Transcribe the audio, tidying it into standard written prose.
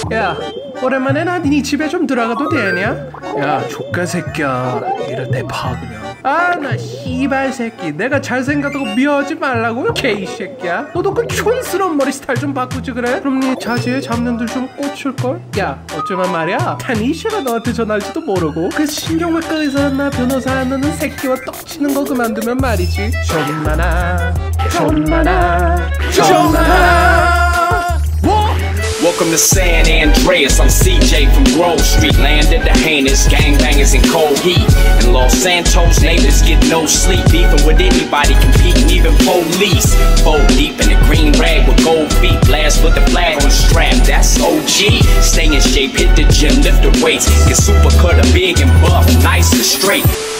야, 오랜만에 나 네 집에 좀 들어가도 되냐? 야, 족가 새끼야. 이럴 때 봐 그냥. 아, 나 씨발 새끼. 내가 잘생겼다고 미워하지 말라고? 개이 새끼야. 너도 그 촌스러운 머리 스타일 좀 바꾸지 그래? 그럼 네 자지에 잡념들 좀 꽂힐걸? 야, 어쩌면 말이야 타니샤가 너한테 전화할지도 모르고 그 신경외과 의사나 변호사 너는 새끼와 떡치는 거 그만두면 말이지. 존만아 존만아 존만아. Welcome to San Andreas, I'm CJ from Grove Street. Land of the heinous, gangbangers in cold heat. In Los Santos, neighbors get no sleep. Beefing with anybody, competing, even police. Fold deep in the green rag with gold feet. Blast with the flag on the strap, that's OG. Stay in shape, hit the gym, lift the weights. Get super cutter, big and buff, nice and straight.